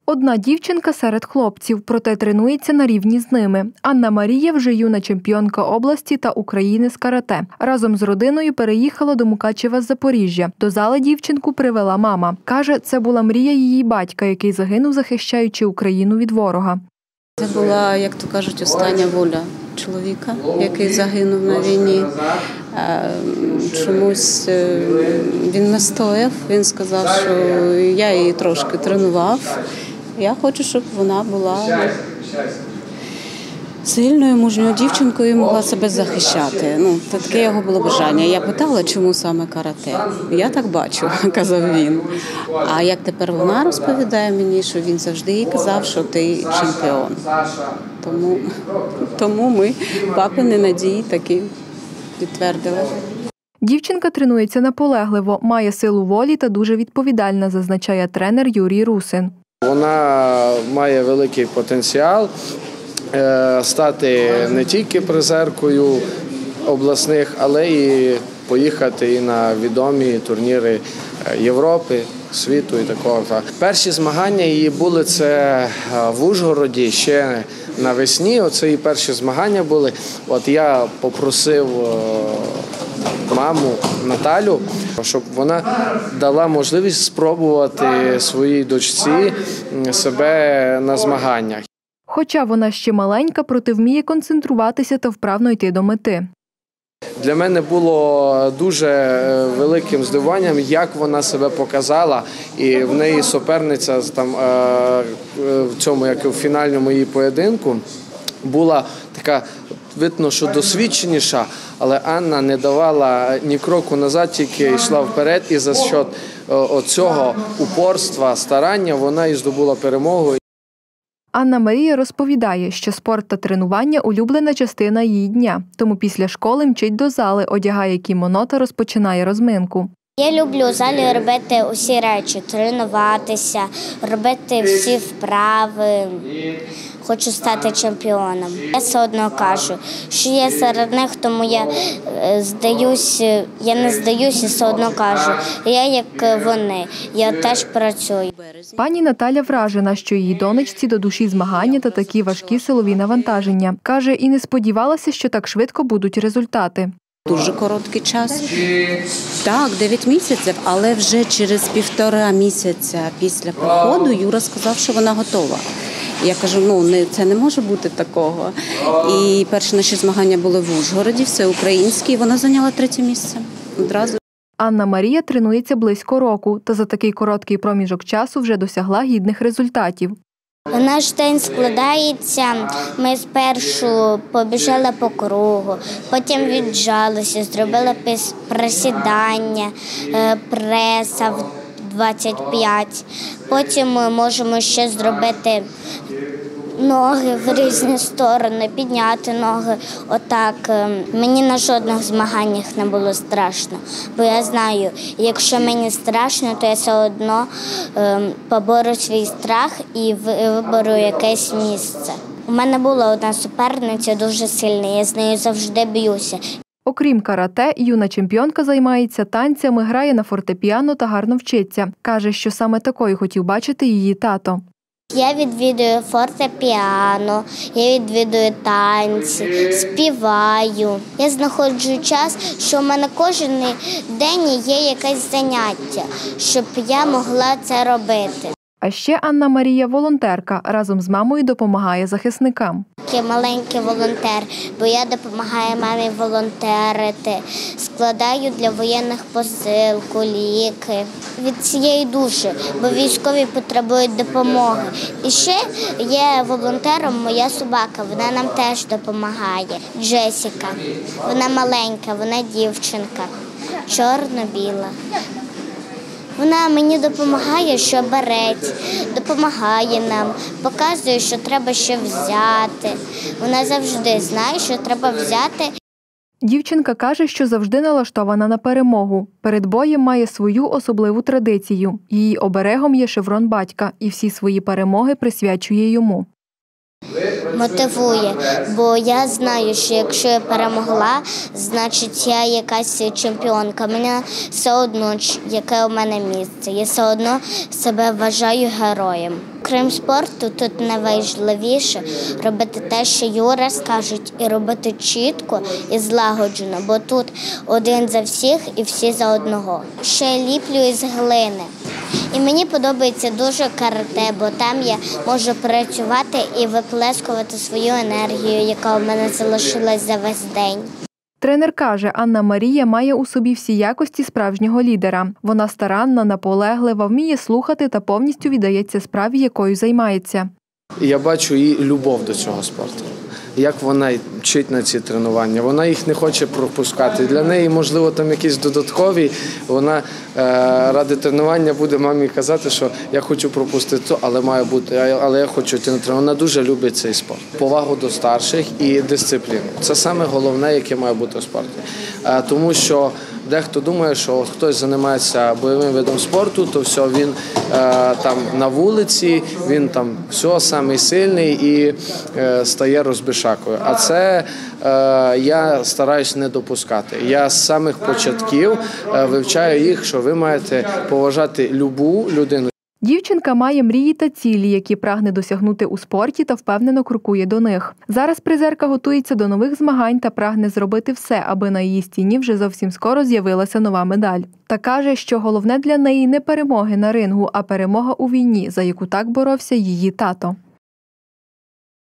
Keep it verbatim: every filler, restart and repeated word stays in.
Одна дівчинка серед хлопців, проте тренується на рівні з ними. Анна Марія вже юна чемпіонка області та України з карате. Разом з родиною переїхала до Мукачева з Запоріжжя. До зали дівчинку привела мама. Каже, це була мрія її батька, який загинув, захищаючи Україну від ворога. Це була, як то кажуть, остання воля чоловіка, який загинув на війні. Чомусь він настояв, він сказав, що я її трошки тренував. Я хочу, щоб вона була сильною, мужньою дівчинкою і могла себе захищати. Ну, це таке його було бажання. Я питала, чому саме карате. Я так бачу, казав він. А як тепер вона розповідає мені, що він завжди їй казав, що ти чемпіон. Тому, тому ми папини надії таки підтвердили. Дівчинка тренується наполегливо, має силу волі та дуже відповідальна, зазначає тренер Юрій Русин. Вона має великий потенціал стати не тільки призеркою обласних, але і поїхати і на відомі турніри Європи, світу і такого. Перші змагання її були це в Ужгороді ще навесні. Оце її перші змагання були. От я попросив маму Наталю, щоб вона дала можливість спробувати своїй дочці себе на змаганнях. Хоча вона ще маленька, проте вміє концентруватися та вправно йти до мети. Для мене було дуже великим здивуванням, як вона себе показала. І в неї суперниця там, в цьому, як і в фінальному її поєдинку, була така, видно, що досвідченіша, але Анна не давала ні кроку назад, тільки йшла вперед. І за счет оцього упорства, старання вона і здобула перемогу. Анна Марія розповідає, що спорт та тренування – улюблена частина її дня. Тому після школи мчить до зали, одягає кімоно та розпочинає розминку. Я люблю у залі робити усі речі, тренуватися, робити всі вправи. Хочу стати чемпіоном. Я все одно кажу, що я серед них, тому я здаюсь, я не здаюся, все одно кажу. Я як вони, я теж працюю. Пані Наталя вражена, що її донечці до душі змагання та такі важкі силові навантаження. Каже, і не сподівалася, що так швидко будуть результати. Дуже короткий час. Так, дев'ять місяців, але вже через півтора місяця після проходу Юра сказав, що вона готова. Я кажу, ну це не може бути такого. І перші наші змагання були в Ужгороді, всеукраїнські, і вона зайняла третє місце одразу. Анна Марія тренується близько року, та за такий короткий проміжок часу вже досягла гідних результатів. Наш день складається, ми спершу побіжали по кругу, потім віджалися, зробили присідання, преса в двадцять п'ять. Потім ми можемо ще зробити ноги в різні сторони, підняти ноги. Отак. Мені на жодних змаганнях не було страшно, бо я знаю, якщо мені страшно, то я все одно побору свій страх і виберу якесь місце. У мене була одна суперниця дуже сильна, я з нею завжди б'юся. Окрім карате, юна чемпіонка займається танцями, грає на фортепіано та гарно вчиться. Каже, що саме такою хотів бачити її тато. Я відвідую фортепіано, я відвідую танці, співаю. Я знаходжу час, що в мене кожен день є якесь заняття, щоб я могла це робити. А ще Анна Марія – волонтерка. Разом з мамою допомагає захисникам. Я маленький волонтер, бо я допомагаю мамі волонтерити, складаю для воєнних посилку, ліки. Від цієї душі, бо військові потребують допомоги. І ще є волонтером моя собака, вона нам теж допомагає. Джесіка. Вона маленька, вона дівчинка, чорно-біла. Вона мені допомагає, що береть, допомагає нам, показує, що треба ще взяти. Вона завжди знає, що треба взяти. Дівчинка каже, що завжди налаштована на перемогу. Перед боєм має свою особливу традицію. Її оберегом є шеврон батька, і всі свої перемоги присвячує йому. Мотивує, бо я знаю, що якщо я перемогла, значить я якась чемпіонка. Мені все одно, яке у мене місце. Я все одно себе вважаю героєм. Крім спорту, тут найважливіше робити те, що Юра скажуть, і робити чітко і злагоджено, бо тут один за всіх і всі за одного. Ще ліплю із глини. І мені подобається дуже карате, бо там я можу працювати і виплескувати свою енергію, яка у мене залишилась за весь день. Тренер каже, Анна Марія має у собі всі якості справжнього лідера. Вона старанна, наполеглива, вміє слухати та повністю віддається справі, якою займається. Я бачу її любов до цього спорту. Як вона вчить на ці тренування. Вона їх не хоче пропускати. Для неї, можливо, там якісь додаткові. Вона е, ради тренування буде мамі казати, що я хочу пропустити то, але має бути, але я хочу йти на тренування. Вона дуже любить цей спорт. Повагу до старших і дисципліну. Це саме головне, яке має бути у спорті. Е, тому що дехто думає, що хтось займається бойовим видом спорту, то все, він е, там на вулиці, він там все, самий сильний і е, стає розбишакою. А це е, я стараюсь не допускати. Я з самих початків е, вивчаю їх, що ви маєте поважати любу людину. Дівчинка має мрії та цілі, які прагне досягнути у спорті та впевнено крокує до них. Зараз призерка готується до нових змагань та прагне зробити все, аби на її стіні вже зовсім скоро з'явилася нова медаль. Та каже, що головне для неї не перемоги на рингу, а перемога у війні, за яку так боровся її тато.